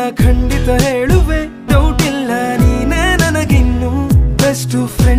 ಖಂಡಿತ ಹೇಳುವೆ ಡೌಟ್ ಇಲ್ಲ ನೀನೇ ನನಗಿನ್ನು ಬೆಸ್ಟ್ ಫ್ರೆಂಡ್